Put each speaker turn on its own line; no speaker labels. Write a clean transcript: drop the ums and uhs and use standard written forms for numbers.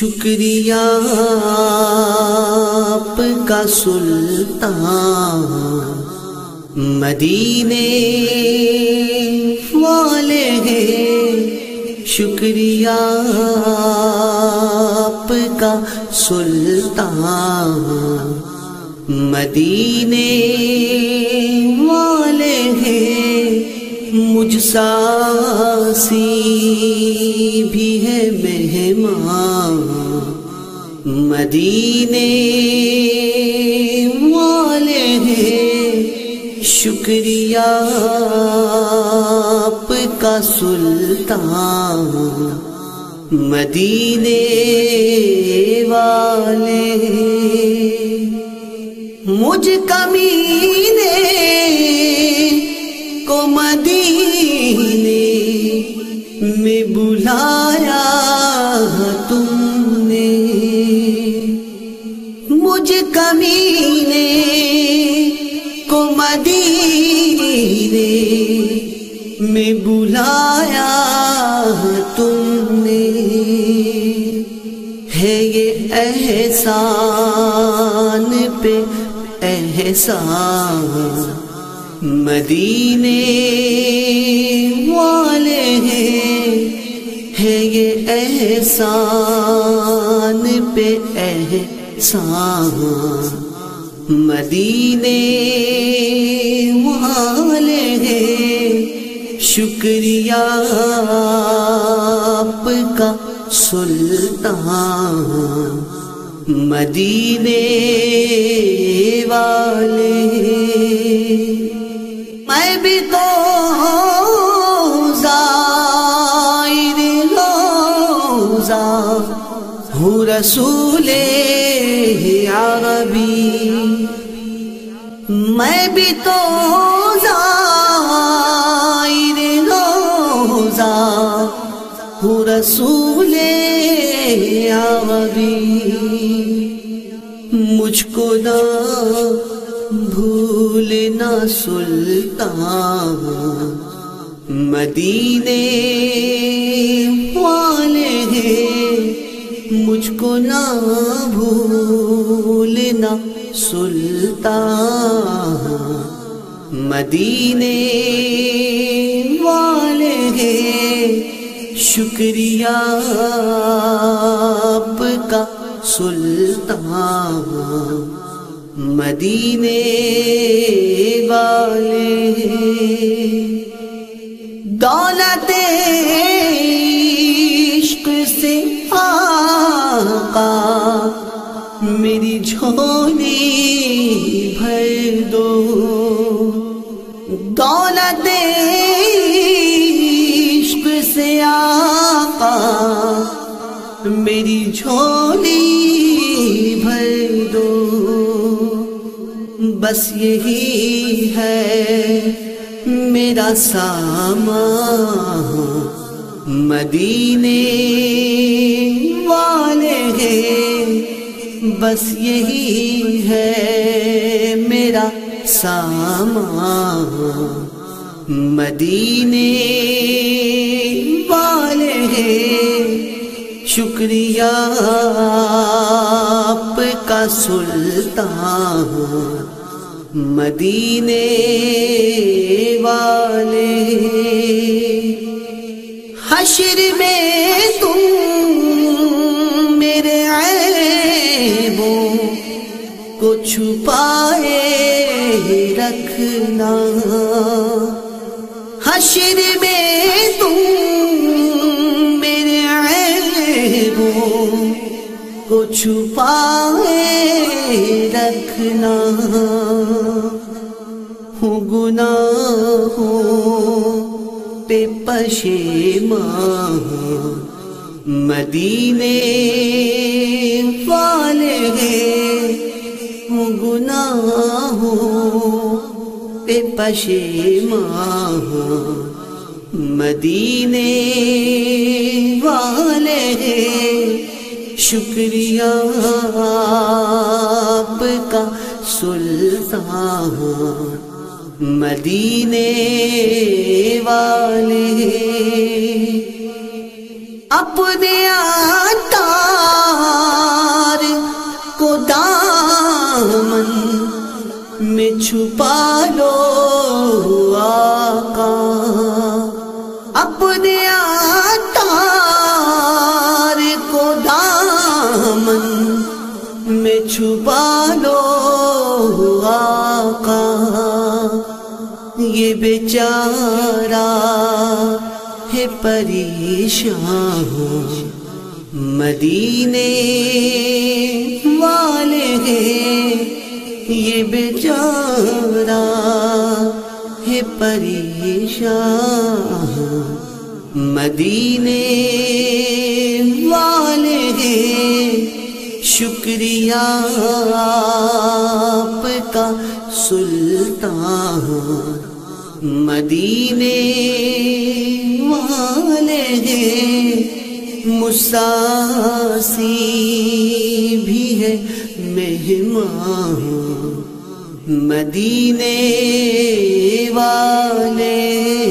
شکریہ آپ کا سلطان، مدینے والے ہیں، شکریہ آپ کا سلطان، مدینے والے ہیں، مجھ سا سی بھی ہے مہمان، مدینے والے ہیں، شکریہ آپ کا سلطان، مدینے والے ہیں، مجھ کمینے کو مدینے میں بلایا تم نے، مجھ کمینے کو مدینے میں بلایا تم نے، ہے یہ احسان پہ احسان، مدینے والے ہیں، ہے یہ احسان پہ احسان، مدینے والے ہیں، شکریہ آپ کا سلطان، مدینے والے ہیں، میں بھی تو زائر روضہ ہوں، رسول عربی، میں بھی تو زائر روضہ ہوں، رسول عربی، مجھ کو نہ بھولنا سلطان، مدینے والے ہیں، مجھ کو نہ بھولنا سلطان، مدینے والے ہیں، شکریہ آپ کا سلطان، مدینے والے ہیں، دولت عشق سے آقا میری جھولی بھر دو، دولت عشق سے آقا میری جھولی بھر دو، بس یہی ہے میرا سامان، مدینے والے ہیں، بس یہی ہے میرا سامان، مدینے والے ہیں، شکریہ آپ کا سلطان، مدینے والے ہیں، حشر میں تم میرے عیبوں کو چھپائے رکھنا، حشر میں تم میرے عیبوں کو چھپائے رکھنا، ہوں گناہوں پہ پشیمان، مدینے والے ہیں، ہوں گناہوں پہ پشیمان، مدینے والے ہیں، شکریہ آپ کا سلطان، مدینے والے اپنے عطا دامن میں چھپا لو آقا، اپنے عطار کو دامن میں چھپا لو آقا، یہ بیچارہ ہے پریشان، مدینے والے ہیں، یہ بیچارہ ہے پریشان، مدینے والے ہیں۔ شکریہ آپ کا سلطان، مدینے والے ہیں، مساسی بھی ہے مہمان، مدینے والے